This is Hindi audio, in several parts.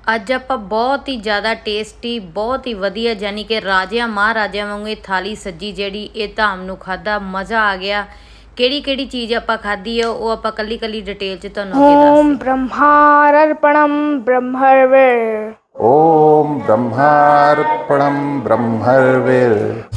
ਅੱਜ ਆਪਾਂ ਬਹੁਤ ਹੀ ਜ਼ਿਆਦਾ ਟੇਸਟੀ, ਬਹੁਤ ਹੀ ਵਧੀਆ, ਯਾਨੀ ਕਿ ਰਾਜਿਆਂ ਮਹਾਰਾਜਿਆਂ ਵਾਂਗੂ ਇਹ ਥਾਲੀ ਸੱਜੀ ਜਿਹੜੀ ਇਹ ਧਾਮ ਨੂੰ ਖਾਧਾ, ਮਜ਼ਾ ਆ ਗਿਆ। ਕਿਹੜੀ ਕਿਹੜੀ ਚੀਜ਼ ਆਪਾਂ ਖਾਧੀ ਆ ਉਹ ਆਪਾਂ ਕੱਲੀ ਕੱਲੀ ਡਿਟੇਲ 'ਚ ਤੁਹਾਨੂੰ ਅੱਗੇ ਦੱਸਦੇ। ਓਮ ਬ੍ਰਹਮਾਰਪਣਮ ਬ੍ਰਹਮਰਵੇਰ। ਓਮ ਬ੍ਰਹਮਾਰਪਣਮ ਬ੍ਰਹਮਰਵੇਰ।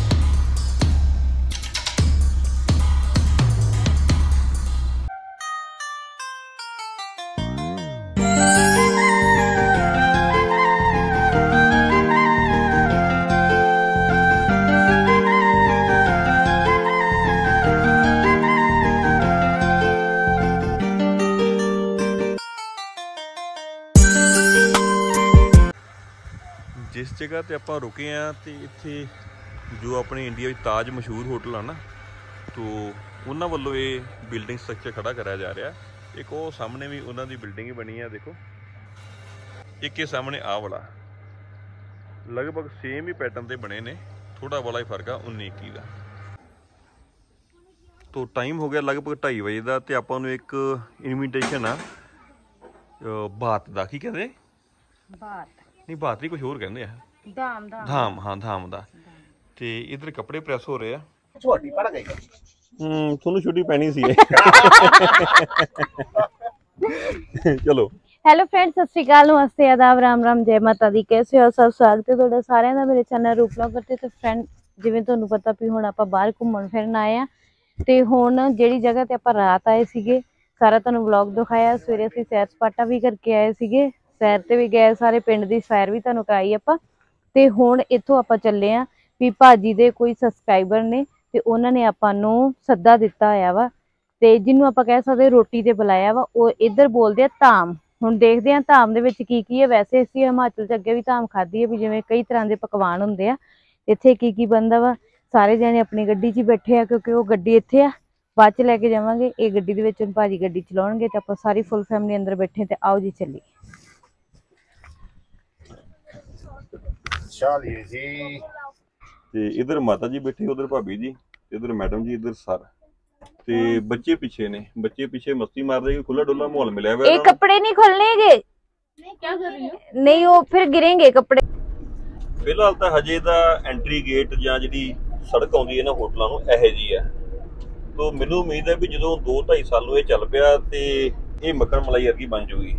जिस जगह ते आपां रुके हैं तो इत्थे जो अपने इंडिया में ताज मशहूर होटल है ना, तो उन्होंने वालों ये बिल्डिंग स्ट्रक्चर खड़ा कराया जा रहा है। एक वो सामने भी उन्होंने बिल्डिंग ही बनी है, देखो एक ये सामने आ वाला लगभग सेम ही पैटर्न से बने ने, थोड़ा वाला ही फर्क है 19-21 का। तो टाइम हो गया लगभग 2:30 बजे का, तो आपां नूं एक इनविटेशन आ बात का, की कहते ਬਾਤ नहीं बात नहीं, कुछ होर कहते हैं ਧਾਮ धाम। हाँ धाम का। ते इधर कपड़े प्रेस हो रहे हैं। छोटी पड़ गई। थोनू छुट्टी पैनी सी चलो। हेलो फ्रेंड्स, सत श्री अकाल, नमस्ते, आदाब, राम राम, जय माता दी। कैसे हो सब? स्वागत है तुहाडा सारिਆਂ ਦਾ मेरे चैनल रूप ब्लॉगर ते। तो फ्रेंड जिवें तुहानू पता भी हुण आपां बाहर घुम्मण फिरन आए आ, ते हुण जिहड़ी जगह ते आपां रात आए सीगे सारा तुहानू व्लॉग दिखाया। सवेरे असीं सैर सपाटा भी करके आए सीगे, सैर ते भी गए, सारे पिंड दी सैर भी तुहानू कराई आपां। ते हुण इत्थों आपां चले आ भी भाजी दे कोई सबसक्राइबर ने ते उन्हां ने आपां नू सद्दा दित्ता होया वा, ते जिन्नू आपां कह सकदे रोटी ते बुलाया वा। ओह इधर बोलदे आ धाम। हुण देखदे आ धाम दे विच की है। वैसे असीं हिमाचल च अगे भी धाम खाधी है भी जिवें कई तरह के पकवान हुंदे आ। इत्थे की बनदा वा, सारे जने अपनी गड्डी 'च बैठे आ क्योंकि वो गड्डी इत्थे आ, बाद च लैके जावांगे। ये गड्डी दे विच भाजी गड्डी चलाउणगे ते आपां सारी फुल फैमिली अंदर बैठे। ते आओ जी चलिए। ते इधर माता जी बैठे, उधर भाभी जी, इधर मैडम जी, इधर सर, ते बच्चे पीछे ने, बच्चे पीछे मस्ती मार रहे हैं। खुला डुला माहौल मिला हुआ है। ये कपड़े नहीं खोलनेगे, क्या कर रही हो? नहीं वो फिर गिरेंगे कपड़े। फिलहाल तो हजे दा एंट्री गेट जां जिहड़ी सड़क आउंदी है ना होटलों नूं इहो जी है। तो मैनूं उम्मीद है भी जदों 2-2.5 साल ये चल पिया ते ये मक्खण मलाई वर्गी बन जूगी।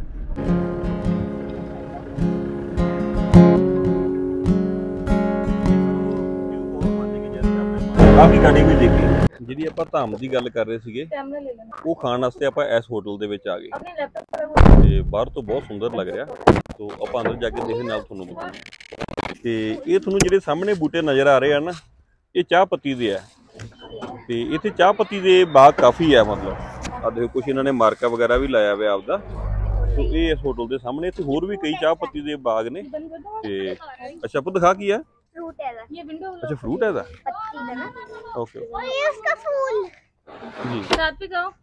काफी गाड़ी भी देखी जिहदी आपां धाम दी गल कर रहे सीगे, वो खाण वास्ते आपां इस होटल दे विच आ गए ते बाहर तो बहुत सुंदर लग रहा। तो आपां अंदर जाके देखदे नाल तुहानूं दिखाऊं। ते ये तुहानूं जिहड़े सामने बूटे नज़र आ रहे हैं ना, ये चाह पत्ती दे है। ते इत्थे चाह पत्ती दे बाग काफ़ी है, मतलब आ देखो कुछ इन्होंने मार्का वगैरह भी लाया हुआ आपदा। तो ये इस होटल के सामने इत्थे होर भी कई चाह पत्ती दे बाग ने। ते अच्छा आपको दिखा की है? फ्रूट है ये विंडो। अच्छा फ्रूट है दा? पत्ती है ना। ओके और ये उसका फूल जी। रात पे गाओ।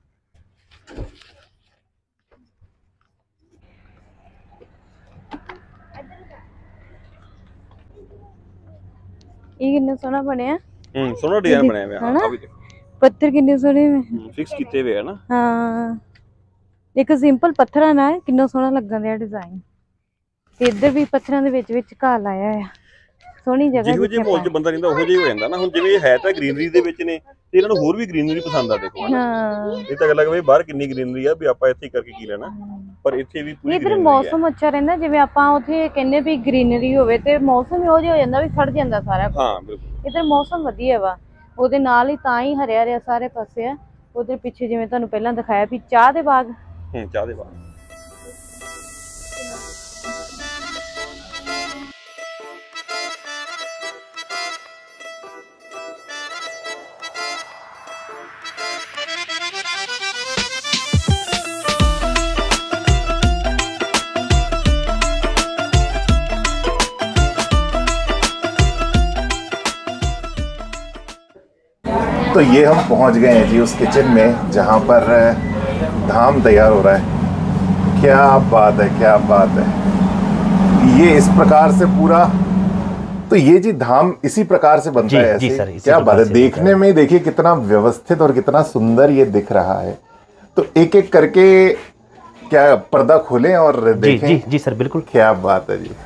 ये कितना सोना बनया। सोना डिजाइन बनाया हुआ है। हां अभी देखो पत्थर कितने सोने में फिक्स कीते हुए है ना। हां एक सिंपल पत्थर ना है, कितना सोना लगन दिया डिजाइन। ते इधर भी पत्थरां दे विच विच घाह लाया है, सोहनी जगह। जिहो जे माहौल च बंदा रहिंदा ओहो जिहा हो जांदा ना। हुण जिवें है तां ग्रीनरी दे विच ने ते इन्हां नूं होर भी ग्रीनरी पसंद आ। देखो हां ये तां गल है कि बाहर किन्नी ग्रीनरी आ भी आपां इत्थे करके की लेना, पर इत्थे भी पूरी इधर मौसम अच्छा रहिंदा। जिवें आपां उत्थे कहने भी ग्रीनरी होवे ते मौसम इहो जिहा हो जांदा भी सड़ जांदा सारा कुछ। हां बिल्कुल इधर मौसम वधिया वा, ओहदे नाल ही तां ही हरिया हरिया सारे पासे आ। उधर पिछे जिवें तुहानूं पहिलां दिखाया भी चाह दे बाग। चाह दे बाग। तो ये हम पहुंच गए हैं जी उस किचन में जहां पर धाम तैयार हो रहा है। क्या बात है, क्या बात है। ये इस प्रकार से पूरा, तो ये जी धाम इसी प्रकार से बनता है ऐसे? जी सर, क्या बात है। देखने में देखिए कितना व्यवस्थित और कितना सुंदर ये दिख रहा है। तो एक एक करके क्या पर्दा खोलें और जी देखें? जी जी सर बिल्कुल। क्या बात है जी।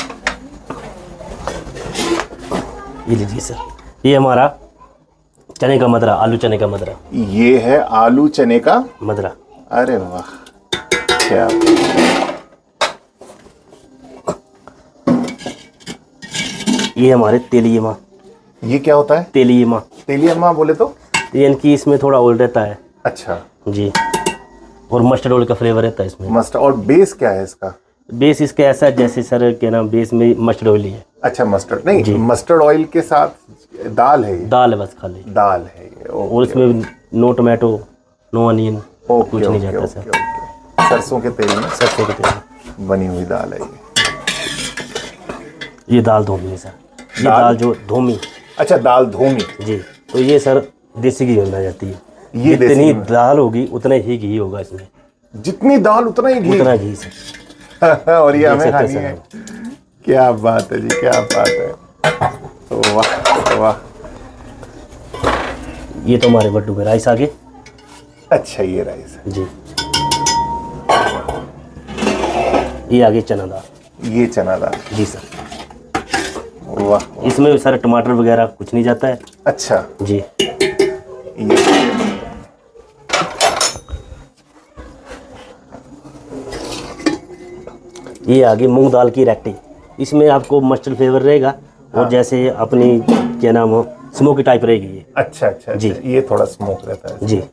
ये लीजिए सर, ये हमारा चने का मदरा, आलू चने का मदरा। ये है आलू चने का मदरा। अरे वाह, क्या ये हमारे तेलिए माँ। ये क्या होता है? तेलिए माँ। तेलिया माँ बोले तो? यानी कि इसमें थोड़ा ऑयल रहता है। अच्छा जी, और मस्टर्ड ऑयल का फ्लेवर रहता है इसमें। मस्टर्ड। और बेस क्या है इसका? बेस इसका ऐसा है जैसे सर क्या नाम, बेस में मस्टर्ड ऑयल ही है। अच्छा मस्टर्ड नहीं, मस्टर्ड ऑयल के साथ दाल है ये? दाल है बस, खाली दाल है ये। और इसमें नो टमाटो, नो अनियन, कुछ नहीं जाता सर। सरसों के तेल में, सरसों के तेल बनी हुई दाल है ये दाल धोमी है सर। ये दाल जो धोमी। अच्छा दाल धोमी जी। तो ये सर देसी घी में जाती है। ये जितनी दाल होगी उतना ही घी होगा इसमें। जितनी दाल उतना ही घी? उतना घी सर। और ये हमें खानी है। क्या बात है जी, क्या बात है। वाह वाह। ये तो हमारे बट्टू में राइस आगे। अच्छा ये राइस है जी। ये आगे चना दाल। ये चना दाल जी सर। वाह। इसमें सारे टमाटर वगैरह कुछ नहीं जाता है। अच्छा जी। ये आगे मूंग दाल की रेटी। इसमें आपको मस्टर्ड फ्लेवर रहेगा। हाँ। और जैसे अपनी क्या नाम हो, स्मोकी टाइप रहेगी ये। अच्छा अच्छा जी। ये थोड़ा स्मोक रहता है जी।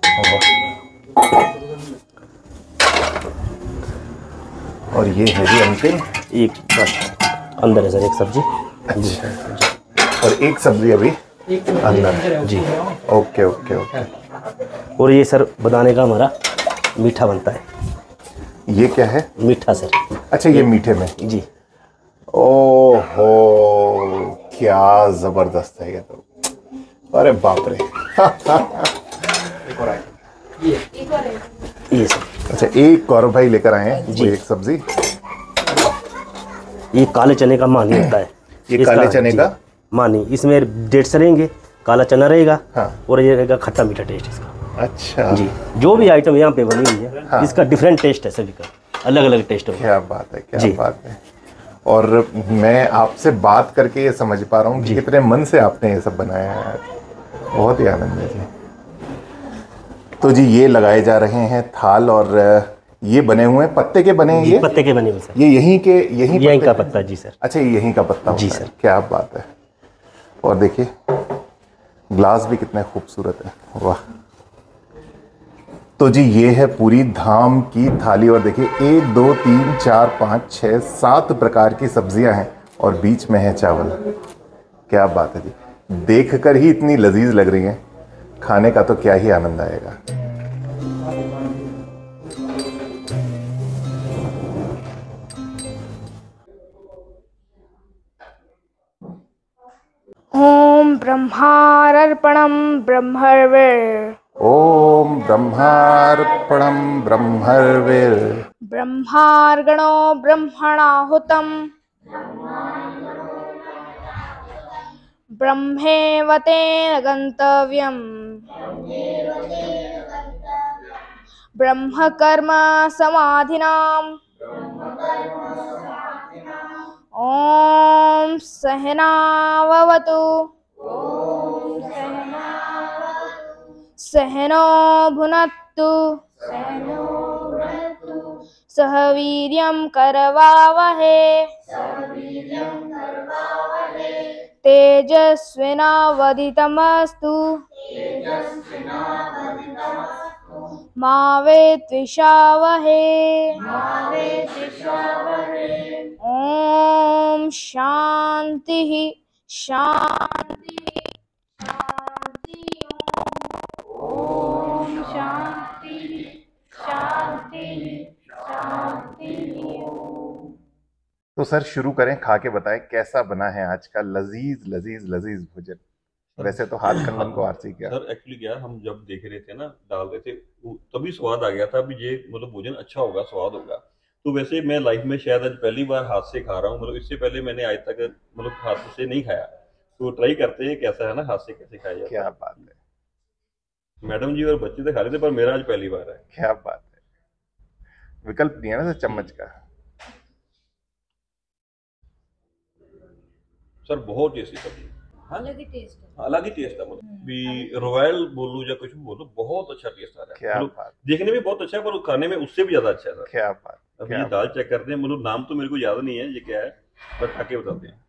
और ये है जी अंतिम एक अंदर है सर, एक सब्जी। अच्छा। और एक सब्जी अभी अंदर जी। Okay okay okay. और ये सर बनाने का हमारा मीठा बनता है। ये क्या है? मीठा सर। अच्छा ये मीठे में जी। ओहो क्या जबरदस्त है ये तो। अरे बाप रे। ये सर। अच्छा एक गौरव भाई लेकर आए हैं जी एक सब्जी। ये काले चने का मानी होता है। ये काले चने का मानी, इसमें डेट्स रहेंगे, काला चना रहेगा। हाँ। और ये रहेगा खट्टा मीठा टेस्ट इसका। अच्छा जी। जो भी आइटम यहाँ पे बनी हुई है। हाँ। इसका डिफरेंट टेस्ट है सभी का, अलग अलग टेस्ट है। क्या बात है, क्या बात है। और मैं आपसे बात करके ये समझ पा रहा हूँ कि कितने मन से आपने ये सब बनाया है। बहुत ही आनंद है जी। तो जी ये लगाए जा रहे हैं थाल, और ये बने हुए हैं पत्ते के बने हैं। ये पत्ते के बने हुए सर। ये यहीं का पत्ता जी सर। अच्छा ये यहीं का पत्ता जी सर। क्या बात है। और देखिए ग्लास भी कितने खूबसूरत है। वाह। तो जी ये है पूरी धाम की थाली, और देखिए 1 2 3 4 5 6 7 प्रकार की सब्जियां हैं और बीच में है चावल। क्या बात है जी। देखकर ही इतनी लजीज लग रही हैं, खाने का तो क्या ही आनंद आएगा। ओम ब्रह्मार्पणम ब्रह्मर्विर्। ओम ब्रह्मार्पणम ब्रह्मर्विर्। ब्रह्मार्गणो ब्रह्मणाहुतम ब्रह्मेवतेन गन्तव्यम्। ब्रह्मकर्म समाधिनाम्। ओम सहनाववतु सहनो भुनक्तु सह वीर्यं करवावहे तेजस्विनावधितमस्तु मा विद्विषावहे। ओम शांति शांति शांति। ओम शांति शांति शांति। तो सर शुरू करें, खा के बताएं कैसा बना है आज का लजीज लजीज लजीज भोजन। वैसे तो हाथ कंगन को आरसी किया सर। एक्चुअली क्या हम जब देख रहे थे ना, डाल रहे थे, तभी स्वाद आ गया था भी ये मतलब भोजन अच्छा होगा, स्वाद होगा। तो वैसे मैं लाइफ में शायद आज पहली बार हाथ से खा रहा हूँ, मतलब इससे पहले मैंने आज तक मतलब हाथ से नहीं खाया। तो ट्राई करते हैं कैसा है ना, हाथ से कैसे खाया जाता है। क्या बात है। मैडम जी और बच्चे तो खा रहे थे, पर मेरा आज पहली बार है। क्या बात है। विकल्प नहीं है ना चम्मच का। सर बहुत टेस्टी सब्जी, अलग ही टेस्ट है, अलग ही टेस्ट है। मतलब भी रॉयल बोलूं या कुछ भी बोलो, बहुत अच्छा टेस्ट आ रहा है। क्या मतलब बात, देखने में बहुत अच्छा है पर खाने में उससे भी ज्यादा अच्छा है सर। क्या बात, अभी ये दाल चेक करते हैं, मतलब नाम तो मेरे को याद नहीं है ये क्या है, बट खा के बताते हैं।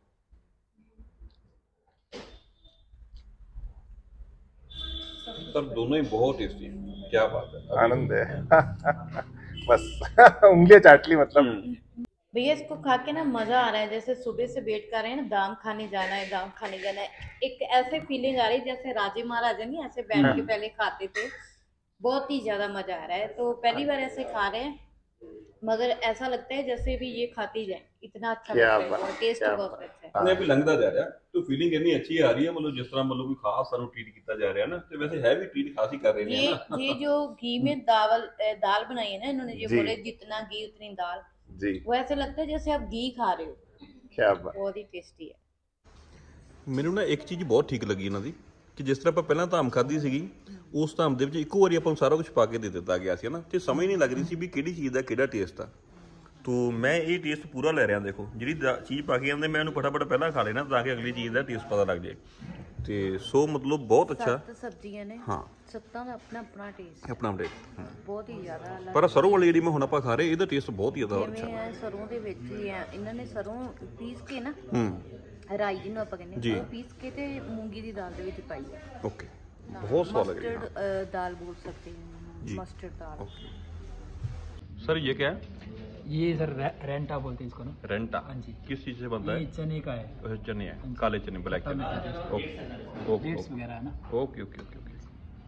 सर दोनों ही बहुत टेस्टी है, क्या बात है, आनंद है। बस उंगलियां चाट ली मतलब। भैया इसको खा के ना मजा आ रहा है, जैसे सुबह से वेट कर रहे हैं ना, दाम खाने जाना है, दाम खाने जाना है, एक ऐसे फीलिंग आ रही है जैसे राजे महाराजा नहीं ऐसे बैठ के पहले खाते थे। बहुत ही ज्यादा मजा आ रहा है। तो पहली बार ऐसे खा रहे हैं, मगर ऐसा लगता है जैसे भी ये खाती जाए, इतना अच्छा क्या लगता है, बात, और टेस्ट क्या बहुत बात। अच्छा है। अपने भी लंघदा जा रहा तो फीलिंग इतनी अच्छी आ रही है, मतलब जिस तरह मतलब कोई खास सानू ट्रीट किया जा रहा है ना, तो वैसे है भी ट्रीट खास ही कर रहे हैं ना। ये जो घी में दाल बनाई है ना इन्होंने, जो जी। बोले जितना घी उतनी दाल, जी, वो ऐसे लगता है जैसे आप घी खा रहे हो। क्या बात। बहुत ही टेस्टी है। ਮੈਨੂੰ ਨਾ ਇੱਕ ਚੀਜ਼ ਬਹੁਤ ਠੀਕ ਲੱਗੀ ਇਹਨਾਂ ਦੀ ਕਿ ਜਿਸ ਤਰ੍ਹਾਂ ਆਪਾਂ ਪਹਿਲਾਂ ਧਾਮ ਖਾਧੀ ਸੀਗੀ, ਉਸ ਧਾਮ ਦੇ ਵਿੱਚ ਇੱਕੋ ਵਾਰੀ ਆਪਾਂ ਨੂੰ ਸਾਰਾ ਕੁਝ ਪਾ ਕੇ ਦੇ ਦਿੱਤਾ ਗਿਆ ਸੀ ਨਾ, ਤੇ ਸਮਝ ਨਹੀਂ ਲੱਗ ਰਹੀ ਸੀ ਵੀ ਕਿਹੜੀ ਚੀਜ਼ ਦਾ ਕਿਹੜਾ ਟੇਸਟ ਆ। तो मैं ये टेस्ट पूरा ले रहा, देखो जी चीज़ पा के आते मैं उन्हें फटाफट पहला खा लेना ताकि अगली चीज़ का टेस्ट पता लग जाए। तो सो मतलब बहुत अच्छा सब्जियां ने, हाँ सत्तां दा अपना अपना टेस्ट, अपना टेस्ट बहुत ही ज्यादा अलग। पर सरों वाली जी मैं हुण आपां खा रहे ਇਹਦਾ टेस्ट बहुत ही ज़्यादा अच्छा है। सरों ਦੇ ਵਿੱਚ ਹੀ ਹੈ, ਇਹਨਾਂ ਨੇ ਸਰੋਂ ਪੀਸ ਕੇ ਨਾ, ਰਾਈ ਜਿਹਨੂੰ ਆਪਾਂ ਕਹਿੰਦੇ ਉਹ ਪੀਸ ਕੇ ਤੇ ਮੂੰਗੀ ਦੀ ਦਾਲ ਦੇ ਵਿੱਚ ਪਾਈ ਹੈ। ओके बहुत स्वाद लग रहा है। मस्टर्ड दाल बोल सकते हैं, मस्टर्ड दाल। सर ये क्या है? ये सर रेंटा बोलते हैं इसको ना। रेंटा? हाँ जी। किस चीज़ से बनता है? ये चने का है। चने है, काले चने, ब्लैक चने। ओके डेट्स वगैरह है ना। Okay okay okay okay.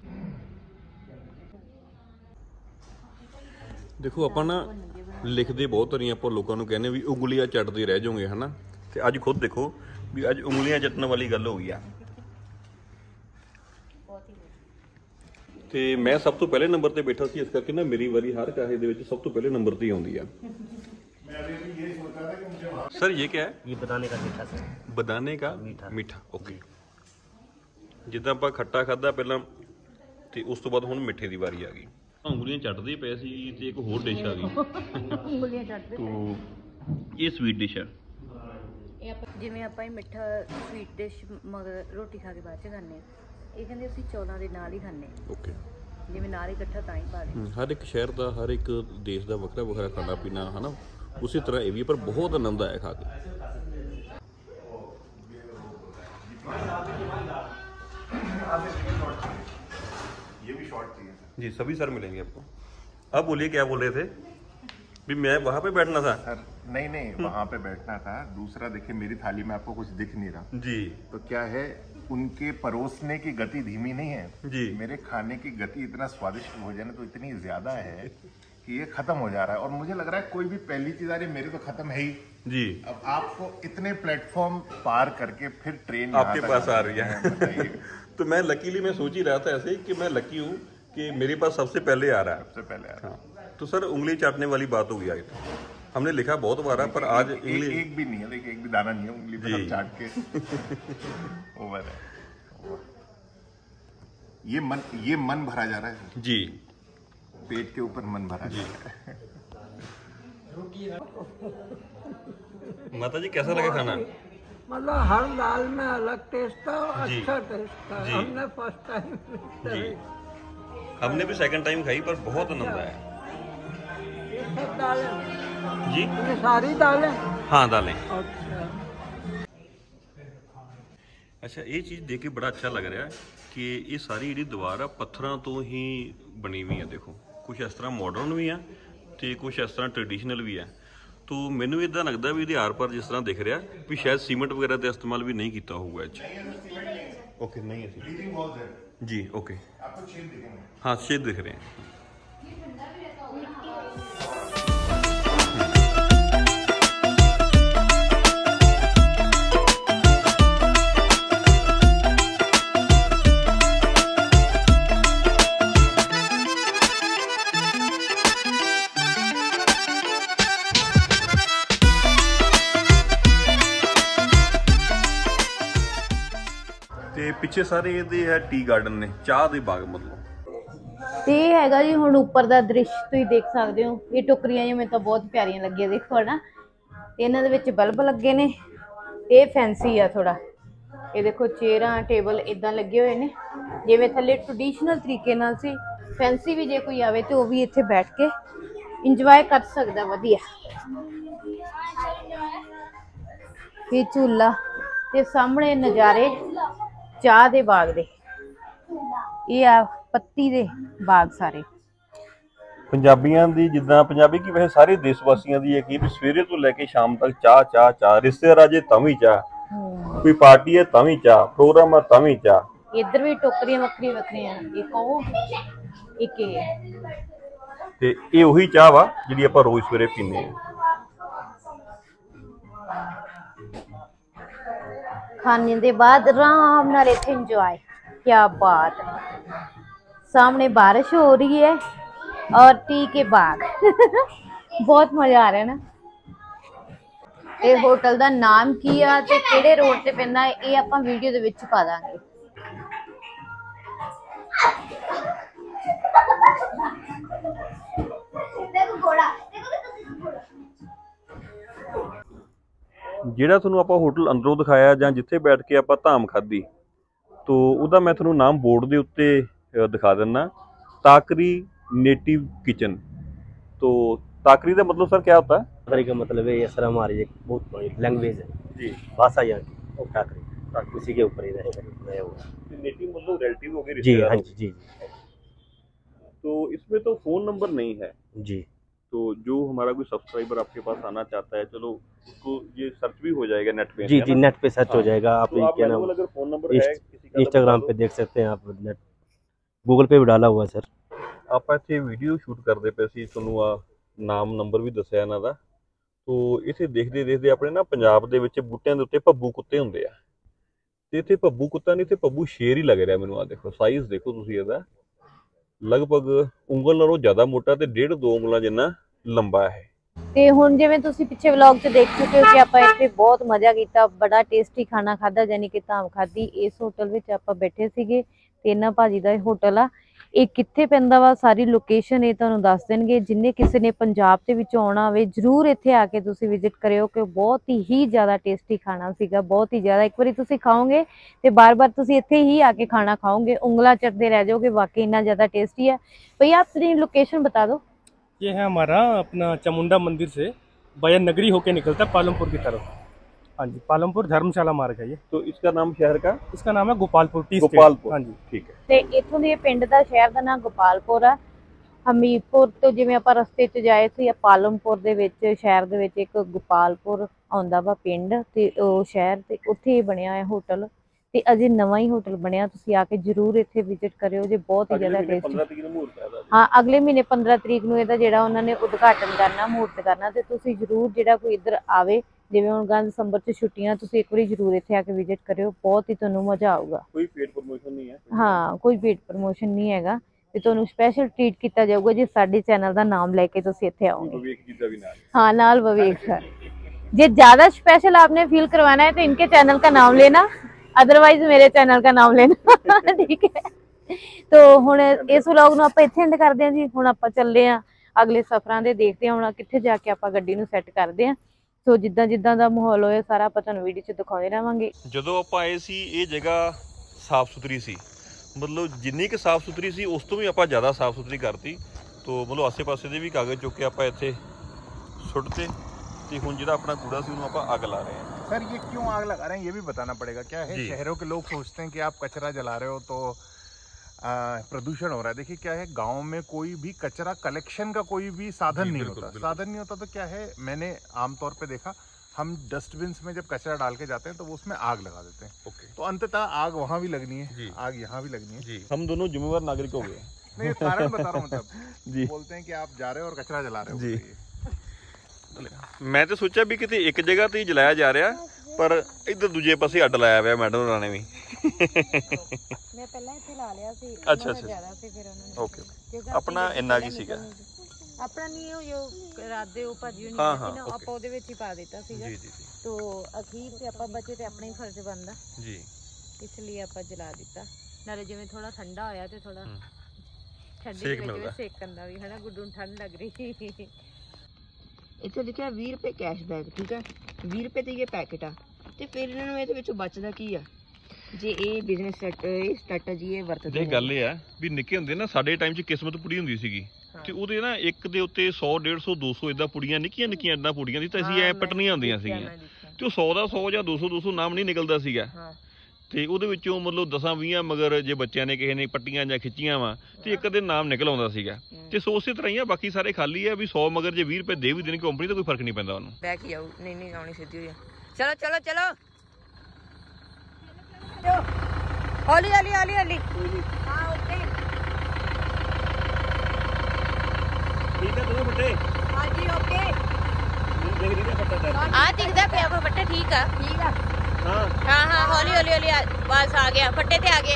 देखो ਆਪਾਂ ਨਾ ਲਿਖਦੇ ਬਹੁਤ ਰਹੀ ਆਪਾਂ ਲੋਕਾਂ ਨੂੰ ਕਹਿੰਦੇ ਵੀ ਉਂਗਲੀਆਂ ਚੱਟਦੇ ਰਹਿ ਜਾਓਗੇ ਹਨਾ, ਤੇ ਅੱਜ ਖੁਦ ਦੇਖੋ ਵੀ ਅੱਜ ਉਂਗਲੀਆਂ ਚੱਟਣ ਵਾਲੀ ਗੱਲ ਹੋ ਗਈ ਆ। ਤੇ ਮੈਂ ਸਭ ਤੋਂ ਪਹਿਲੇ ਨੰਬਰ ਤੇ ਬੈਠਾ ਸੀ, ਇਸ ਕਰਕੇ ਨਾ ਮੇਰੀ ਵਾਰੀ ਹਰ ਕਾਹੇ ਦੇ ਵਿੱਚ ਸਭ ਤੋਂ ਪਹਿਲੇ ਨੰਬਰ ਤੇ ਹੀ ਆਉਂਦੀ ਆ। सर ये क्या है? ये बताने का मीठा सर। ਬਦਾਨੇ का मीठा ओके। ਜਿੱਦਾਂ ਆਪਾਂ ਖੱਟਾ ਖਾਦਾ ਪਹਿਲਾਂ ਤੇ ਉਸ ਤੋਂ ਬਾਅਦ ਹੁਣ ਮਿੱਠੇ ਦੀ ਵਾਰੀ ਆ ਗਈ। ਉਂਗਲੀਆਂ ਚੱਟਦੇ ਪਏ ਸੀ ਤੇ ਇੱਕ ਹੋਰ ਡਿਸ਼ ਆ ਗਈ। ਉਂਗਲੀਆਂ ਚੱਟਦੇ तो ਇਹ ਸਵੀਟ ਡਿਸ਼ ਹੈ। ਇਹ ਆਪਾਂ ਜਿਵੇਂ ਆਪਾਂ ਇਹ ਮਿੱਠਾ ਸਵੀਟ ਡਿਸ਼ ਮਗਰ ਰੋਟੀ ਖਾ ਕੇ ਬਾਅਦ ਚ ਖਾਂਦੇ ਆ, ਇਹ ਕਹਿੰਦੇ ਅਸੀਂ ਚੌਲਾਂ ਦੇ ਨਾਲ ਹੀ ਖਾਂਦੇ ਆ। ਓਕੇ। ਜਿਵੇਂ ਨਾਲ ਇਕੱਠਾ ਤਾਂ ਹੀ ਪਾ ਦੇ। ਹਰ ਇੱਕ ਸ਼ਹਿਰ ਦਾ ਹਰ ਇੱਕ ਦੇਸ਼ ਦਾ ਵੱਖਰਾ ਵੱਖਰਾ ਖਾਣਾ ਪੀਣਾ ਹੈ ਨਾ, ਉਸੇ ਤਰ੍ਹਾਂ ਇਹ ਵੀ, ਪਰ ਬਹੁਤ ਆਨੰਦ ਆਇਆ ਖਾ ਕੇ। ये भी शॉर्ट चाहिए जी सभी सर मिलेंगे आपको। अब बोलिए क्या बोल रहे थे? भी मैं वहाँ पे बैठना था सर? नहीं नहीं, वहाँ पे बैठना था। दूसरा देखिए मेरी थाली में आपको कुछ दिख नहीं रहा जी। तो क्या है, उनके परोसने की गति धीमी नहीं है जी। मेरे खाने की गति इतना स्वादिष्ट भोजन है तो इतनी ज्यादा है कि ये खत्म हो जा रहा है, और मुझे लग रहा है कोई भी पहली चीज आ रही है, मेरी तो खत्म है ही जी। अब आपको इतने प्लेटफॉर्म पार करके फिर ट्रेन आपके पास आ रही है। बताइए। तो मैं लकीली मैं सोच ही रहा था ऐसे कि मैं लकी हूँ कि मेरे पास सबसे पहले आ रहा है। सबसे पहले आ रहा है। हाँ तो सर उंगली चाटने वाली बात हो गई आज, हमने लिखा बहुत बार है पर आज उंगली एक भी नहीं है, देखिए एक भी दाना नहीं है, उंगली पे जी। सब चाट के ओवर है। ये मन भरा जा रहा है, जी। पेट के ऊपर मन भरा जा रहा है। माता जी कैसा लगा खाना? मतलब हर दाल में अलग टेस्ट था और जी। अच्छा टेस्ट था। जी। हमने फर्स्ट टाइम जी हमने भी सेकंड टाइम खाई पर बहुत आनंद आया। ये सब दालें, जी ये सारी दालें। हाँ दालें। अच्छा, अच्छा ये चीज़ देख के बड़ा अच्छा लग रहा है कि ये सारी जी दीवार आ पत्थरों तो ही बनी हुई है। देखो कुछ इस तरह मॉडर्न भी है तो कुछ इस तरह ट्रेडिशनल भी है। तो मैनू इदा लगता भी आर पर जिस तरह दिख रहा भी शायद सीमेंट वगैरह का इस्तेमाल भी नहीं किया होगा। ओके नहीं है जी। ओके हाँ छेद दिख रहे हैं। ਤੇ ਪਿੱਛੇ ਸਾਰੇ ਇਹਦੇ ਹੈ ਟੀ ਗਾਰਡਨ ਨੇ, ਚਾਹ ਦੇ ਬਾਗ ਮਤਲਬ। ਤੇ ਇਹ ਹੈਗਾ ਜੀ ਹੁਣ ਉੱਪਰ ਦਾ ਦ੍ਰਿਸ਼ ਤੁਸੀਂ ਦੇਖ ਸਕਦੇ ਹੋ। ਇਹ ਟੋਕਰੀਆਂ ਜਿਵੇਂ ਤਾਂ ਬਹੁਤ ਪਿਆਰੀਆਂ ਲੱਗੀਆਂ ਦੇਖੋ ਨਾ, ਇਹਨਾਂ ਦੇ ਵਿੱਚ ਬਲਬ ਲੱਗੇ ਨੇ। ਇਹ ਫੈਂਸੀ ਆ ਥੋੜਾ। ਇਹ ਦੇਖੋ ਚੇਅਰਾਂ ਟੇਬਲ ਇਦਾਂ ਲੱਗੇ ਹੋਏ ਨੇ ਜਿਵੇਂ ਥੱਲੇ ਟ੍ਰੈਡੀਸ਼ਨਲ ਤਰੀਕੇ ਨਾਲ ਸੀ। ਫੈਂਸੀ ਵੀ ਜੇ ਕੋਈ ਆਵੇ ਤੇ ਉਹ ਵੀ ਇੱਥੇ ਬੈਠ ਕੇ ਇੰਜੋਏ ਕਰ ਸਕਦਾ ਵਧੀਆ। ਇਹ ਝੂਲਾ ਤੇ ਸਾਹਮਣੇ ਨਜ਼ਾਰੇ ਚਾਹ ਦੇ ਬਾਗ ਦੇ। ਇਹ ਆ ਪੱਤੀ ਦੇ ਬਾਗ ਸਾਰੇ। ਪੰਜਾਬੀਆਂ ਦੀ ਜਿੱਦਾਂ ਪੰਜਾਬੀ ਕੀ ਵੈਸੇ ਸਾਰੇ ਦੇਸ਼ ਵਾਸੀਆਂ ਦੀ ਹੈ ਕਿ ਸਵੇਰੇ ਤੋਂ ਲੈ ਕੇ ਸ਼ਾਮ ਤੱਕ ਚਾਹ ਚਾਹ ਚਾਹ। ਰਿਸ਼ਤੇਦਾਰ ਆ ਜੇ ਤਾਂ ਵੀ ਚਾਹ, ਕੋਈ ਪਾਰਟੀ ਹੈ ਤਾਂ ਵੀ ਚਾਹ, ਪ੍ਰੋਗਰਾਮ ਆ ਤਾਂ ਵੀ ਚਾਹ। ਇੱਧਰ ਵੀ ਟੋਕਰੀਆਂ ਵੱਖਰੀਆਂ ਵੱਖਰੀਆਂ, ਇੱਕ ਉਹ ਇੱਕ ਇਹ। ਤੇ ਇਹ ਉਹੀ ਚਾਹ ਵਾ ਜਿਹੜੀ ਆਪਾਂ ਰੋਜ਼ ਸਵੇਰੇ ਪੀਂਦੇ ਹਾਂ। ਖਾਣੇ ਦੇ ਬਾਅਦ ਆਰਾਮ ਨਾਲ ਇੱਥੇ ਇੰਜੋਏ। क्या बात है, सामने बारिश हो रही है और टी के बाग बहुत मजा आ रहा है ना। ये होटल का नाम की है ते किहड़े रोड ते पैंदा है ये आपां वीडियो दे विच पा दांगे। ਜਿਹੜਾ ਤੁਹਾਨੂੰ ਆਪਾਂ ਹੋਟਲ ਅੰਦਰੋਂ ਦਿਖਾਇਆ ਜਾਂ ਜਿੱਥੇ ਬੈਠ ਕੇ ਆਪਾਂ ਧਾਮ ਖਾਧੀ, तो ਉਹਦਾ मैं ਤੁਹਾਨੂੰ नाम बोर्ड के उत्ते दिखा दिना, ताकरी नेटिव किचन। तो ताकरी का मतलब सर क्या होता है? ताकरी का मतलब है ये सर हमारी एक बहुत बड़ी लैंग्वेज है जी, भाषा यहाँ की ताकरी, उसी के ऊपर ही नया हुआ। नेटिव मतलब रिलेटिव हो गए, जी हाँ जी जी। तो इसमें तो फ़ोन नंबर नहीं है जी। तो जो हमारा कोई सब्सक्राइबर आपके पास आना चाहता है, चलो उसको ये सर्च भी हो जाएगा नेट पे। जी जी नेट पे सर्च हो जाएगा। आप तो क्या नाम, अगर फोन नंबर है इंस्टाग्राम पे देख सकते हैं आप, नेट गूगल पे भी डाला हुआ सर। ਆਪਾਂ ਇੱਥੇ ਵੀਡੀਓ ਸ਼ੂਟ ਕਰਦੇ ਪਏ ਸੀ, ਤੁਹਾਨੂੰ ਆ ਨਾਮ ਨੰਬਰ ਵੀ ਦੱਸਿਆ ਇਹਨਾਂ ਦਾ। ਤੋ ਇੱਥੇ ਦੇਖਦੇ ਦੇਖਦੇ ਆਪਣੇ ਨਾ ਪੰਜਾਬ ਦੇ ਵਿੱਚ ਬੂਟਿਆਂ ਦੇ ਉੱਤੇ ਭੱਬੂ ਕੁੱਤੇ ਹੁੰਦੇ ਆ, ਤੇ ਇੱਥੇ ਭੱਬੂ ਕੁੱਤਾ ਨਹੀਂ, ਇੱਥੇ ਭੱਬੂ ਸ਼ੇਰ ਹੀ ਲੱਗ ਰਿਹਾ ਮੈਨੂੰ। ਆ ਦੇਖੋ ਸਾਈਜ਼ ਦੇਖੋ ਤੁਸੀਂ ਇਹਦਾ, ਲਗਭਗ ਉਂਗਲ ਨਾਲੋਂ ਜ਼ਿਆਦਾ ਮੋਟਾ ਤੇ 1.5-2 ਉਂਗਲਾਂ ਜਿੰਨਾ ਲੰਬਾ ਹੈ। ਤੇ ਹੁਣ ਜਿਵੇਂ ਤੁਸੀਂ ਪਿੱਛੇ ਵਲੌਗ 'ਚ ਦੇਖ ਚੁੱਕੇ ਹੋ ਕਿ ਆਪਾਂ ਇੱਥੇ ਬਹੁਤ ਮਜ਼ਾ ਕੀਤਾ, ਬੜਾ ਟੇਸਟੀ ਖਾਣਾ ਖਾਦਾ, ਯਾਨੀ ਕਿ ਧਾਮ ਖਾਦੀ। ਇਸ ਹੋਟਲ ਵਿੱਚ ਆਪਾਂ ਬੈਠੇ ਸੀਗੇ ਤੇ ਇਹਨਾਂ ਭਾਜੀ ਦਾ ਇਹ ਹੋਟਲ ਆ। ਇਹ ਕਿੱਥੇ ਪੈਂਦਾ ਵਾ, ਸਾਰੀ ਲੋਕੇਸ਼ਨ ਇਹ ਤੁਹਾਨੂੰ ਦੱਸ ਦੇਣਗੇ। ਜਿੰਨੇ ਕਿਸੇ ਨੇ ਪੰਜਾਬ ਦੇ ਵਿੱਚ ਆਉਣਾ ਹੋਵੇ ਜ਼ਰੂਰ ਇੱਥੇ ਆ ਕੇ ਤੁਸੀਂ ਵਿਜ਼ਿਟ ਕਰਿਓ ਕਿ ਬਹੁਤ ਹੀ ਜ਼ਿਆਦਾ ਟੇਸਟੀ ਖਾਣਾ ਸੀਗਾ, ਬਹੁਤ ਹੀ ਜ਼ਿਆਦਾ। ਇੱਕ ਵਾਰੀ ਤੁਸੀਂ ਖਾਓਗੇ ਤੇ ਬਾਰ-ਬਾਰ ਤੁਸੀਂ ਇੱਥੇ ਹੀ ਆ ਕੇ ਖਾਣਾ ਖਾਓਗੇ, ਉਂਗਲਾਂ ਚੱਟਦੇ ਰਹਿ ਜਾਓਗੇ, वाकई इतना ज़्यादा टेस्टी है। भैया आप अपनी लोकेशन बता दो। ये है हमारा अपना चामुंडा मंदिर से बयान नगरी होके निकलता है पालमपुर की तरफ। हाँ जी, पालमपुर धर्मशाला मार्ग है ये। तो इसका नाम शहर का? इसका नाम है गोपालपुर। गोपालपुर, हाँ जी ठीक है। ਤੇ ਇੱਥੋਂ ਦੇ ਪਿੰਡ ਦਾ ਸ਼ਹਿਰ ਦਾ ਨਾਮ ਗੋਪਾਲਪੁਰ ਆ। ਹਮੀਰਪੁਰ ਤੋਂ ਜਿਵੇਂ ਆਪਾਂ ਰਸਤੇ 'ਚ ਜਾਏ ਸੀ ਪਾਲਮਪੁਰ ਦੇ ਵਿੱਚ ਸ਼ਹਿਰ ਦੇ ਵਿੱਚ ਇੱਕ ਗੋਪਾਲਪੁਰ ਆਉਂਦਾ ਵਾ ਪਿੰਡ, ਤੇ ਉਹ ਸ਼ਹਿਰ ਤੇ ਉੱਥੇ ਹੀ ਬਣਿਆ ਹੈ ਹੋਟਲ, ਤੇ ਅਜੇ ਨਵਾਂ ਹੀ ਹੋਟਲ ਬਣਿਆ। ਤੁਸੀਂ ਆ ਕੇ ਜ਼ਰੂਰ ਇੱਥੇ ਵਿਜ਼ਿਟ ਕਰਿਓ ਜੇ, ਬਹੁਤ ਹੀ ਜ਼ਿਆਦਾ ਟੇਸਟੀ। ਹਾਂ, ਅਗਲੇ ਮਹੀਨੇ 15 ਤਰੀਕ ਨੂੰ ਇਹਦਾ ਜਿਹੜਾ ਉਹਨਾਂ ਨੇ ਉਦਘਾਟਨ ਕਰਨਾ, ਮਹੂਰਤ ਕਰਨਾ, ਤੇ ਤੁਸੀਂ ਜ਼ਰੂਰ ਜਿਹੜਾ ਕੋਈ ਇੱਧਰ ਆਵੇ, ਜਿਵੇਂ ਹੁਣ ਦਸੰਬਰ 'ਚ ਛੁੱਟੀਆਂ, ਤੁਸੀਂ ਇੱਕ ਵਾਰੀ ਜ਼ਰੂਰ ਇੱਥੇ ਆ ਕੇ ਵਿਜ਼ਿਟ ਕਰਿਓ, ਬਹੁਤ ਹੀ ਤੁਹਾਨੂੰ ਮਜ਼ਾ ਆਊਗਾ। ਕੋਈ ਪੇਡ ਪ੍ਰਮੋਸ਼ਨ ਨਹੀਂ ਹੈ? ਹਾਂ, ਕੋਈ ਪੇਡ ਪ੍ਰਮੋਸ਼ਨ ਨਹੀਂ ਹੈਗਾ, ਤੇ ਤੁਹਾਨੂੰ ਸਪੈਸ਼ਲ ਟ੍ਰੀਟ ਕੀਤਾ ਜਾਊਗਾ ਜੇ ਸਾਡੇ ਚੈਨਲ ਦਾ ਨਾਮ ਲੈ ਕੇ ਤੁਸੀਂ ਇੱਥੇ आओगे। हाँ, नाल विवेक सर। जे ज्यादा स्पेशल आपने फील करवाना है तो इनके चैनल का नाम लेना, अदरवाइज मेरे चैनल का नाम लेना ठीक है। तो हुण इस व्लॉग ਨੂੰ ਆਪਾਂ ਇੱਥੇ ਐਂਡ ਕਰਦੇ ਹਾਂ ਜੀ। ਹੁਣ ਆਪਾਂ ਚੱਲੇ ਆ ਅਗਲੇ ਸਫ਼ਰਾਂ ਦੇ, ਦੇਖਦੇ ਹਾਂ ਹੁਣ ਕਿੱਥੇ ਜਾ ਕੇ ਆਪਾਂ ਗੱਡੀ ਨੂੰ ਸੈੱਟ ਕਰਦੇ ਹਾਂ। ਸੋ ਜਿੱਦਾਂ ਜਿੱਦਾਂ ਦਾ ਮਾਹੌਲ ਹੋਇਆ ਸਾਰਾ ਆਪਾਂ ਤੁਹਾਨੂੰ ਵੀਡੀਓ 'ਚ ਦਿਖਾਉਂਦੇ ਰਹਾਂਗੇ। ਜਦੋਂ ਆਪਾਂ ਆਏ ਸੀ ਇਹ ਜਗ੍ਹਾ ਸਾਫ਼ ਸੁਥਰੀ ਸੀ, ਮਤਲਬ ਜਿੰਨੀ ਕਿ ਸਾਫ਼ ਸੁਥਰੀ ਸੀ ਉਸ ਤੋਂ ਵੀ ਆਪਾਂ ਜ਼ਿਆਦਾ ਸਾਫ਼ ਸੁਥਰੀ ਕਰਤੀ। तो मतलब आसे पासे ਦੇ ਵੀ ਕਾਗਜ਼ ਚੁੱਕ ਕੇ ਆਪਾਂ ਇੱਥੇ ਸੁੱਟਤੇ, ਤੇ ਹੁਣ ਜਿਹੜਾ ਆਪਣਾ ਕੂੜਾ ਸੀ ਉਹਨੂੰ ਆਪਾਂ ਅੱਗ ਲਾ ਰਹੇ ਹਾਂ। सर ये क्यों आग लगा रहे हैं ये भी बताना पड़ेगा। क्या है, शहरों के लोग सोचते हैं कि आप कचरा जला रहे हो तो प्रदूषण हो रहा है। देखिए क्या है, गांव में कोई भी कचरा कलेक्शन का कोई भी साधन नहीं होता। साधन नहीं होता तो क्या है, मैंने आमतौर पे देखा, हम डस्टबिन में जब कचरा डाल के जाते हैं तो वो उसमें आग लगा देते हैं। तो अंततः आग वहाँ भी लगनी है, आग यहाँ भी लगनी है। हम दोनों जिम्मेवार नागरिक हो गए। नहीं, कारण बता रहा हूँ, मतलब जी बोलते हैं कि आप जा रहे हो और कचरा जला रहे हो जी। मैं तो सोचा भी कितने एक जगह तो ही जलाया जा रहा, पर इधर दूजे पासे अड्ड लाया हुआ मैडम होरां ने भी। मैं पहले इत्थे ला लिया सी। अच्छा अच्छा, ज्यादा से फिर उन्होंने ओके अपना इन्ना की सीगा अपना नहीं हो जो रात दे ओ भाजी होनी हाँ ਆਪਾਂ ਉਹਦੇ ਵਿੱਚ ਹੀ ਪਾ ਦਿੱਤਾ ਸੀਗਾ। जी जी जी। तो ਅਖੀਰ ਤੇ ਆਪਾਂ ਬਚੇ ਤੇ ਆਪਣਾ ਹੀ ਫਰਜ਼ ਬਣਦਾ जी, ਇਸ ਲਈ ਆਪਾਂ ਜਲਾ ਦਿੱਤਾ। ਨਾਲੇ ਜਿਵੇਂ ਥੋੜਾ ਠੰਡਾ ਹੋਇਆ ਤੇ ਥੋੜਾ ਸੇਕ ਮਿਲਦਾ। ਸੇਕਣ ਦਾ ਵੀ ਹਨਾ, ਗੁੱਡੂ ਨੂੰ ਠੰਡ ਲੱਗ ਰਹੀ। ਇੱਥੇ ਲਿਖਿਆ 20 ਰੁਪਏ ਕੈਸ਼ਬੈਕ, ਠੀਕ ਹੈ 20 ਰੁਪਏ ਤੇ ਇਹ ਪੈਕਟ ਆ, ਤੇ ਫਿਰ ਇਹਨਾਂ ਨੂੰ ਇਹਦੇ ਵਿੱਚੋਂ ਬਚਦਾ ਕੀ ਆ ਜੇ ਇਹ ਬਿਜ਼ਨਸ ਸਟ੍ਰੈਟਜੀ ਇਹ ਵਰਤਦੇ ਇਹ ਗੱਲ ਇਹ ਆ ਵੀ ਨਿੱਕੇ ਹੁੰਦੇ ਨਾ ਸਾਡੇ ਟਾਈਮ 'ਚ ਕਿਸਮਤ ਪੁੜੀ ਹੁੰਦੀ ਸੀਗੀ ਤੇ ਉਹਦੇ ਨਾ ਇੱਕ ਦੇ ਉੱਤੇ 100 150 200 ਇਦਾਂ ਪੁੜੀਆਂ ਨਿੱਕੀਆਂ ਨਿੱਕੀਆਂ ਇਦਾਂ ਪੁੜੀਆਂ ਦੀ ਤਾਂ ਅਸੀਂ ਐ ਪਟਣੀਆਂ ਹੁੰਦੀਆਂ ਸੀਗੀਆਂ ਤੇ ਉਹ 100 ਦਾ 100 ਜਾਂ 200 ਨਾਮ ਨਹੀਂ ਨਿਕਲਦਾ ਸੀਗਾ ਤੇ ਉਹਦੇ ਵਿੱਚੋਂ ਮਤਲਬ 10 20 ਮਗਰ ਜੇ ਬੱਚਿਆਂ ਨੇ ਕਿਸੇ ਨੇ ਪੱਟੀਆਂ ਜਾਂ ਖਿੱਚੀਆਂ ਵਾ ਤੇ ਇੱਕ ਦੇ ਨਾਮ ਨਿਕਲ ਆਉਂਦਾ ਸੀਗਾ ਤੇ ਸੋ ਉਸੇ ਤਰ੍ਹਾਂ ਹੀ ਆ ਬਾਕੀ ਸਾਰੇ ਖਾਲੀ ਆ ਵੀ 100 ਮਗਰ ਜੇ 20 ਰੁਪਏ ਦੇ ਵੀ ਦੇਣ ਕੰਪਨੀ ਤਾਂ ਕੋਈ ਫਰਕ ਨਹੀਂ ਪੈਂਦਾ ਉਹਨੂੰ। ਬੈਕ ਹੀ ਆਉ ਨਹੀਂ ਆਉਣੀ ਸਿੱਧੀ ਹੋਈ ਆ। ਚਲੋ ਚਲੋ ਚਲੋ ਹੌਲੀ ਹੌਲੀ ਹੌਲੀ ਹੌਲੀ। ਹਾਂ ਓਕੇ ਠੀਕ ਹੈ ਦੋਨੋਂ ਫੱਟੇ। ਹਾਂਜੀ ਓਕੇ ਦੇਖ ਰਹੀ ਹੈ ਫੱਟਾ ਆ ਦਿਖਦਾ ਪਿਆ ਵਾ ਫੱਟੇ, ਠੀਕ ਆ ਠੀਕ ਆ। ਹਾਂ ਹਾਂ ਹਾਂ ਹੌਲੀ ਹੌਲੀ ਹੌਲੀ ਬਸ ਆ ਗਿਆ ਫੱਟੇ ਤੇ ਆ ਗਏ।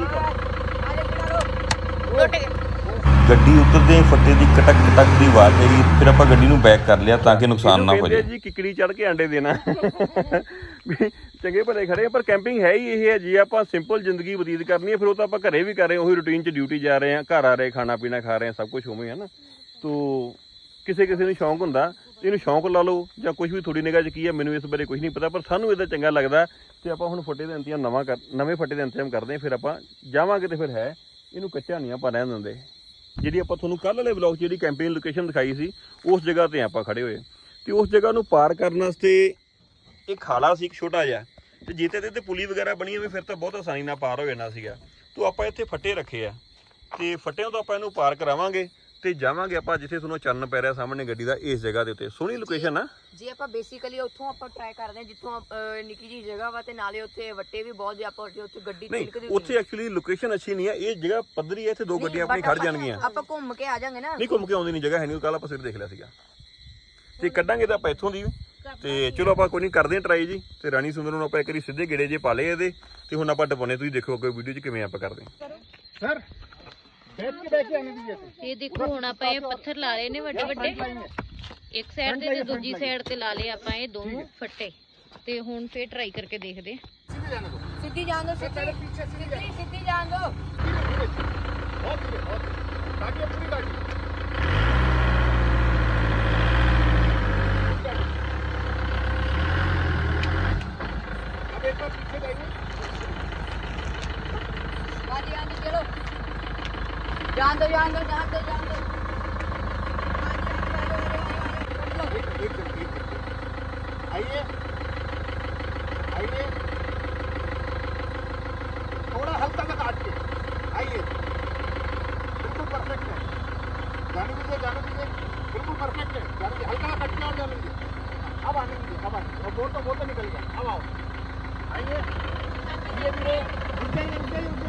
ਟੁੱਟ ਗਏ। ਗੱਡੀ ਉਤਰਦੇ ਫੱਟੇ ਦੀ ਕਟਕ ਕਟਕ ਦੀ ਆਵਾਜ਼ ਆਈ, ਫਿਰ ਆਪਾਂ ਗੱਡੀ ਨੂੰ ਬੈਕ ਕਰ ਲਿਆ ਤਾਂ ਕਿ ਨੁਕਸਾਨ ਨਾ ਹੋ ਜਾਏ। ਜੀ ਕਿਕੜੀ ਚੜ ਕੇ ਆਂਡੇ ਦੇਣਾ ਚੰਗੇ ਭਲੇ ਖੜੇ ਪਰ ਕੈਂਪਿੰਗ ਹੈ ਹੀ ਇਹ ਹੈ। ਜੇ ਆਪਾਂ ਸਿੰਪਲ ਜ਼ਿੰਦਗੀ ਬਤੀਤ ਕਰਨੀ ਹੈ ਫਿਰ ਉਹ ਤਾਂ ਆਪਾਂ ਘਰੇ ਵੀ ਕਰ ਰਹੇ ਹਾਂ, ਉਹੀ ਰੂਟੀਨ 'ਚ ਡਿਊਟੀ ਜਾ ਰਹੇ ਹਾਂ, ਘਰ ਆ ਰਹੇ, ਖਾਣਾ ਪੀਣਾ ਖਾ ਰਹੇ ਹਾਂ, ਸਭ ਕੁਝ ਉਵੇਂ ਹੈ ਨਾ। ਤੋ ਕਿਸੇ ਨੂੰ ਸ਼ੌਂਕ ਹੁੰਦਾ ਇਹਨੂੰ ਸ਼ੌਂਕ ਲਾ ਲਓ ਜਾਂ ਕੁਝ ਵੀ ਥੋੜੀ ਨਿਗਾਹ 'ਚ ਕੀ ਹੈ ਮੈਨੂੰ ਇਸ ਬਾਰੇ ਕੁਝ ਨਹੀਂ ਪਤਾ, ਪਰ ਸਾਨੂੰ ਇਹਦਾ ਚੰਗਾ ਲੱਗਦਾ ਤੇ ਆਪਾਂ ਹੁਣ ਫੱਟੇ ਦਾ ਇੰਤਜ਼ਾਮ ਨਵੇਂ ਫੱਟੇ ਦਾ ਇੰਤਜ਼ਾਮ ਕਰਦੇ ਹਾਂ। ਫਿਰ ਆਪਾਂ ਜਾਵਾਂਗੇ ਤੇ ਫਿਰ ਹੈ ਇਹਨੂੰ ਕੱਚਾ ਨਹੀਂ ਆਪਾਂ ਰਹਿਣ ਦਿੰਦੇ। ਜਿਹੜੀ ਆਪਾਂ ਤੁਹਾਨੂੰ ਕੱਲ੍ਹ ਵਾਲੇ ਵਲੌਗ 'ਚ ਜਿਹੜੀ ਕੈਂਪੇਨ ਲੋਕੇਸ਼ਨ ਦਿਖਾਈ ਸੀ ਉਸ ਜਗ੍ਹਾ 'ਤੇ ਆਪਾਂ ਖੜੇ ਹੋਏ ਤੇ ਉਸ ਜਗ੍ਹਾ ਨੂੰ ਪਾਰ ਕਰਨ ਵਾਸਤੇ ਇੱਕ ਖਾਲਾ ਸੀ ਇੱਕ ਛੋਟਾ ਜਿਹਾ ਤੇ ਜਿੱਤੇ ਤੇ ਪੁਲੀ ਵਗੈਰਾ ਬਣੀ ਹੋਵੇ ਫਿਰ ਤਾਂ ਬਹੁਤ ਆਸਾਨੀ ਨਾਲ ਪਾਰ ਹੋ ਜਾਣਾ ਸੀਗਾ। ਤੋ ਆਪਾਂ ਇੱਥੇ ਫੱਟੇ ਰੱਖੇ ਆ ਤੇ ਫੱਟਿਆਂ ਤੋਂ ਆਪਾਂ ਇਹਨੂੰ ਪਾਰ ਕਰਾਵਾਂਗੇ ਤੇ ਜਾਵਾਂਗੇ ਆਪਾਂ ਜਿੱਥੇ ਤੁਹਾਨੂੰ ਚਾਨਣ ਪੈ ਰਿਹਾ ਸਾਹਮਣੇ ਗੱਡੀ ਦਾ, ਇਸ ਜਗ੍ਹਾ ਦੇ ਉੱਤੇ। ਸੋਹਣੀ ਲੋਕੇਸ਼ਨ ਆ। ਜੇ ਆਪਾਂ ਬੇਸਿਕਲੀ ਉੱਥੋਂ ਆਪਾਂ ਟਰਾਈ ਕਰਦੇ ਹਾਂ ਜਿੱਥੋਂ ਨਿੱਕੀ ਜਿਹੀ ਜਗ੍ਹਾ ਵਾ ਤੇ ਨਾਲੇ ਉੱਥੇ ਵੱਟੇ ਵੀ ਬਹੁਤ ਜੇ ਆਪਾਂ ਉੱਥੇ ਗੱਡੀ ਤਿਲਕਦੀ ਉੱਥੇ ਐਕਚੁਅਲੀ ਲੋਕੇਸ਼ਨ ਅੱਛੀ ਨਹੀਂ ਹੈ, ਇਹ ਜਗ੍ਹਾ ਪੱਧਰੀ ਹੈ, ਇੱਥੇ ਦੋ ਗੱਡੀਆਂ ਆਪਣੀ ਖੜ ਜਾਣਗੀਆਂ। ਆਪਾਂ ਘੁੰਮ ਕੇ ਆ ਜਾਾਂਗੇ ਨਾ। ਨਹੀਂ ਘੁੰਮ ਕੇ ਆਉਂਦੀ ਨਹੀਂ, ਜਗ੍ਹਾ ਹੈ ਨਹੀਂ, ਕੱਲ ਆਪਾਂ ਸਿਰ ਦੇਖ ਲਿਆ ਸੀਗਾ ਤੇ ਕੱਢਾਂਗੇ ਤਾਂ ਆਪਾਂ ਇੱਥੋਂ ਦੀ ਤੇ ਚਲੋ ਆਪਾਂ ਕੋਈ ਨਹੀਂ ਕਰਦੇ ਟਰਾਈ ਜੀ। ਤੇ ਰਾਣੀ ਸੁੰਦਰ ਨੂੰ ਆਪਾਂ ਇੱਕ ਵਾਰੀ ਸਿੱਧੇ ਗੇੜੇ ਜੇ ਪਾ ਲਏ ਇਹਦੇ ਤੇ ਹੁਣ ਆਪਾਂ ਟਪਾਉਣੇ, ਤੁਸੀਂ ਦੇਖੋ ਅੱਗੇ ਵੀਡੀਓ 'ਚ ਕਿਵੇਂ ਆਪਾਂ ਕਰਦੇ सर बैठ के आने दीजिए। ਇਹ ਦੇਖੋ ਹੁਣ ਆਪਾਂ ਇਹ ਪੱਥਰ ਲਾ ਰਹੇ ਨੇ ਵੱਡੇ ਵੱਡੇ, ਇੱਕ ਸਾਈਡ ਤੇ ਦੂਜੀ ਸਾਈਡ ਤੇ ਲਾ ਲਏ ਆਪਾਂ ਇਹ ਦੋਨੋਂ ਫੱਟੇ ਤੇ ਹੁਣ ਫੇਰ ਟਰਾਈ ਕਰਕੇ ਦੇਖਦੇ। ਸਿੱਧੀ ਜਾਣ ਦੋ, ਸਿੱਧੀ ਜਾਣ ਦੋ। जान दो जान दो जान दो जान दो। आइए आइए थोड़ा हल्का सा काट के आइए, बिल्कुल परफेक्ट है। जाने दीजिए बिल्कुल परफेक्ट है। जाने दीजिए, हल्का सा कट के और जाने दीजिए। अब आने दीजिए, अब आइए और बोल तो निकल गया। अब आओ आइए धीरे धीरे रुक जाइए।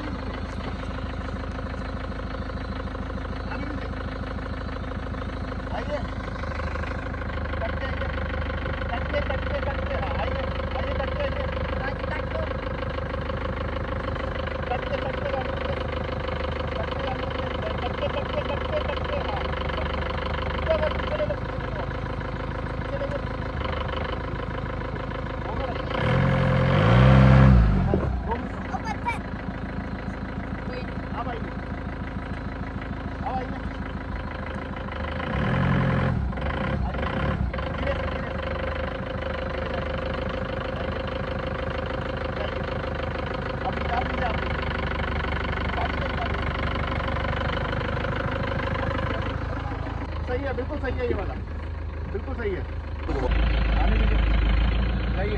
सही है, बिल्कुल सही है, ये वाला बिल्कुल सही है। आने दीजिए, जाइए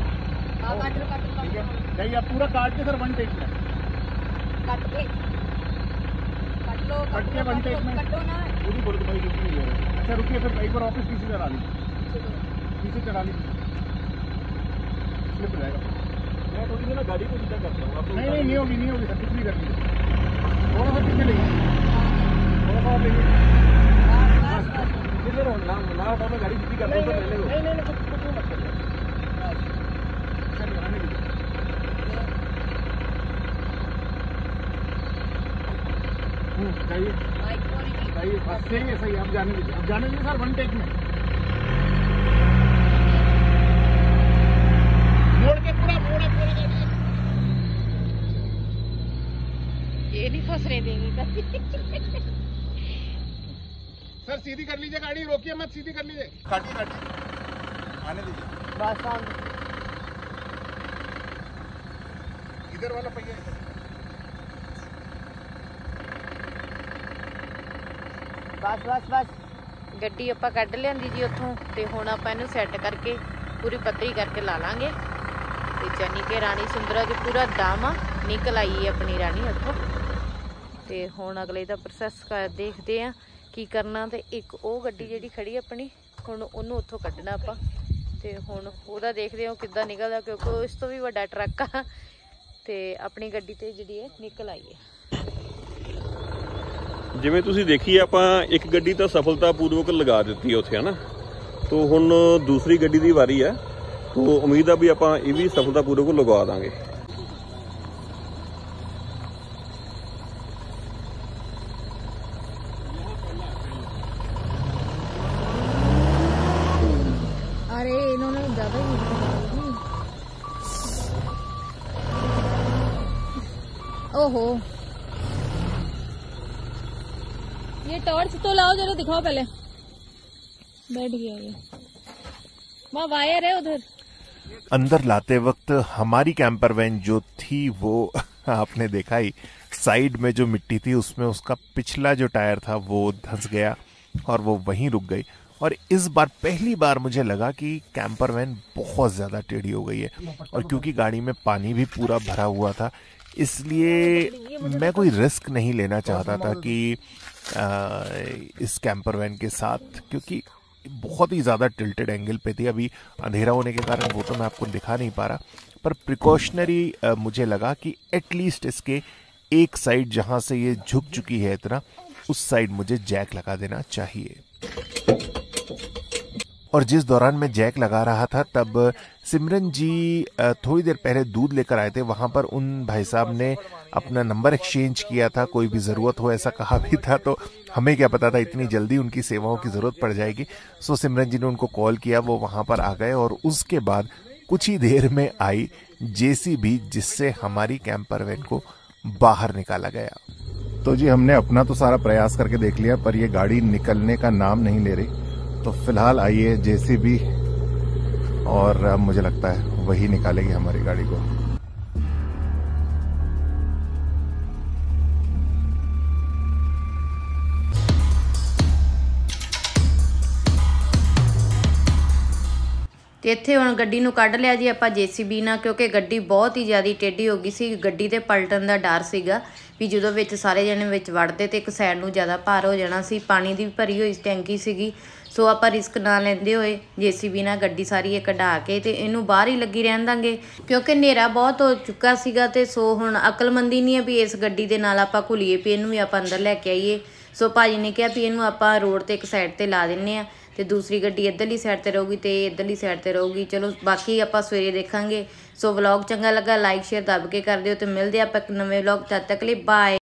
जाइए आप पूरा काट के सर वन टेक में कट लो, कट के वन टेक में कटो ना। पूरी बोल के भाई रुकिए। अच्छा रुकिए, फिर एक बार वापस पीछे चढ़ा लीजिए, पीछे चढ़ा लीजिए, स्लिप हो जाएगा। मैं थोड़ी सी ना गाड़ी को सीधा करता हूँ। नहीं होगी सर, कुछ भी कर लीजिए। थोड़ा सा पीछे लेंगे, थोड़ा सा और लेंगे। ना उठा मैं गाड़ी सीधी करता हूँ तो पहले नहीं कुछ मत करिए। चलिए आने दीजिए। जाइए बस सही है। अब जाने दीजिए सर वन टेक में। मोड़ के पूरा ये नहीं फंस रहे देंगे सीधी कर लीजिए गाड़ी, रोकिए मत, सीधी कर लीजिए, काटिए आने दीजिए। इधर वाला पहिया बस ਗੱਡੀ ਆਪਾਂ ਕੱਢ ਲਿਆਂਦੀ ਜੀ ਉੱਥੋਂ ਤੇ ਹੁਣ ਆਪਾਂ ਇਹਨੂੰ ਸੈੱਟ ਕਰਕੇ ਪੂਰੀ ਪੱਧਰੀ ਕਰਕੇ ਲਾ ਲਾਂਗੇ ਤੇ ਜਾਨੀ ਕਿ ਰਾਣੀ ਸੁੰਦਰਾ ਜੀ ਪੂਰਾ ਦਮ ਨਿਕਲ ਆਈ ਆਪਣੀ ਰਾਣੀ ਉੱਥੋਂ। ਤੇ ਹੁਣ ਅਗਲੇ ਦਾ ਪ੍ਰੋਸੈਸ ਦੇਖਦੇ ਆ ਕੀ ਕਰਨਾ। ਤੇ ਇੱਕ ਉਹ ਗੱਡੀ ਜਿਹੜੀ ਖੜੀ ਆਪਣੀ ਹੁਣ ਉਹਨੂੰ ਉੱਥੋਂ ਕੱਢਣਾ ਆਪਾਂ ਤੇ ਹੁਣ ਉਹਦਾ ਦੇਖਦੇ ਹਾਂ ਕਿੱਦਾਂ ਨਿਕਲਦਾ, ਕਿਉਂਕਿ ਇਸ ਤੋਂ ਵੀ ਵੱਡਾ ਟਰੱਕ ਆ ਤੇ ਆਪਣੀ ਗੱਡੀ ਤੇ ਜਿਹੜੀ ਇਹ ਨਿਕਲ ਆਈ ਹੈ। ਜਿਵੇਂ ਤੁਸੀਂ ਦੇਖੀ ਆਪਾਂ ਇੱਕ ਗੱਡੀ ਤਾਂ ਸਫਲਤਾਪੂਰਵਕ ਲਗਾ ਦਿੱਤੀ ਉੱਥੇ, ਹੈ ਨਾ। ਤੋ ਹੁਣ ਦੂਸਰੀ ਗੱਡੀ ਦੀ ਵਾਰੀ ਹੈ, ਤੋ ਉਮੀਦ ਆ ਵੀ ਆਪਾਂ ਇਹ ਵੀ ਸਫਲਤਾਪੂਰਵਕ ਲਗਵਾ ਦਾਂਗੇ। अरे इन्होंने ज्यादा ही ओहो, ये टॉर्च तो लाओ जरा, दिखाओ पहले। बैठ गया ये, वहाँ वायर है उधर। अंदर लाते वक्त हमारी कैंपर वैन जो थी वो आपने देखा ही, साइड में जो मिट्टी थी उसमें उसका पिछला जो टायर था वो धंस गया और वो वहीं रुक गई। और इस बार पहली बार मुझे लगा कि कैंपर वैन बहुत ज़्यादा टेढ़ी हो गई है, और क्योंकि गाड़ी में पानी भी पूरा भरा हुआ था इसलिए मैं कोई रिस्क नहीं लेना चाहता था कि इस कैंपर वैन के साथ, क्योंकि बहुत ही ज़्यादा टिल्टेड एंगल पे थी। अभी अंधेरा होने के कारण वो तो मैं आपको दिखा नहीं पा रहा, पर प्रिकॉशनरी मुझे लगा कि एटलीस्ट इसके एक साइड जहाँ से ये झुक चुकी है इतना, उस साइड मुझे जैक लगा देना चाहिए। और जिस दौरान मैं जैक लगा रहा था तब सिमरन जी थोड़ी देर पहले दूध लेकर आए थे। वहाँ पर उन भाई साहब ने अपना नंबर एक्सचेंज किया था, कोई भी ज़रूरत हो ऐसा कहा भी था, तो हमें क्या पता था इतनी जल्दी उनकी सेवाओं की ज़रूरत पड़ जाएगी। सो सिमरन जी ने उनको कॉल किया, वो वहाँ पर आ गए और उसके बाद कुछ ही देर में आई जेसीबी, जिससे हमारी कैंपर वैन को बाहर निकाला गया। तो जी हमने अपना तो सारा प्रयास करके देख लिया, पर ये गाड़ी निकलने का नाम नहीं ले रही। तो फिलहाल आई है जेसीबी और अब मुझे लगता है वही निकालेगी हमारी गाड़ी को। ਤੇ ਇੱਥੇ ਹੁਣ ਗੱਡੀ ਨੂੰ ਕੱਢ ਲਿਆ ਜੀ ਆਪਾਂ ਜੀਸੀਬੀ ਨਾਲ, ਕਿਉਂਕਿ ਗੱਡੀ ਬਹੁਤ ਹੀ ਜ਼ਿਆਦਾ ਟੇਢੀ ਹੋ ਗਈ ਸੀ। ਗੱਡੀ ਤੇ ਪਲਟਣ ਦਾ ਡਰ ਸੀਗਾ ਵੀ ਜਦੋਂ ਵਿੱਚ ਸਾਰੇ ਜਣੇ ਵਿੱਚ ਵੜਦੇ ਤੇ ਇੱਕ ਸਾਈਡ ਨੂੰ ਜ਼ਿਆਦਾ ਭਾਰ ਹੋ ਜਾਣਾ ਸੀ। ਪਾਣੀ ਦੀ ਵੀ ਭਰੀ ਹੋਈ ਟੈਂਕੀ ਸੀਗੀ, ਸੋ ਆਪਾਂ ਰਿਸਕ ਨਾ ਲੈਂਦੇ ਹੋਏ ਜੀਸੀਬੀ ਨਾਲ ਗੱਡੀ ਸਾਰੀ ਇਹ ਕਢਾ ਕੇ ਤੇ ਇਹਨੂੰ ਬਾਹਰ ਹੀ ਲੱਗੀ ਰਹਿਣ ਦਾਂਗੇ, ਕਿਉਂਕਿ ਹਨੇਰਾ ਬਹੁਤ ਹੋ ਚੁੱਕਾ ਸੀਗਾ। ਤੇ ਸੋ ਹੁਣ ਅਕਲਮੰਦੀ ਨਹੀਂ ਹੈ ਵੀ ਇਸ ਗੱਡੀ ਦੇ ਨਾਲ ਆਪਾਂ ਘੁਲੀਏ ਵੀ ਇਹਨੂੰ ਵੀ ਆਪਾਂ ਅੰਦਰ ਲੈ ਕੇ ਆਈਏ। ਸੋ ਭਾਜੀ ਨੇ ਕਿਹਾ ਵੀ ਇਹਨੂੰ ਆਪਾਂ ਰੋਡ ਤੇ ਇੱਕ ਸਾਈਡ ਤੇ ਲਾ ਦਿੰਨੇ ਆ ਤੇ ਦੂਸਰੀ ਗੱਡੀ ਇੱਧਰਲੀ ਸਾਈਡ ਤੇ ਰਹੂਗੀ ਤੇ ਇੱਧਰਲੀ ਸਾਈਡ ਤੇ ਰਹੂਗੀ। ਚਲੋ ਬਾਕੀ ਆਪਾਂ ਸਵੇਰੇ ਦੇਖਾਂਗੇ। ਸੋ ਵਲੌਗ ਚੰਗਾ ਲੱਗਾ ਲਾਈਕ ਸ਼ੇਅਰ ਦੱਬ ਕੇ ਕਰ ਦਿਓ ਤੇ ਮਿਲਦੇ ਆਪਾਂ ਇੱਕ ਨਵੇਂ ਵਲੌਗ, ਤਦ ਤੱਕ ਲਈ ਬਾਏ।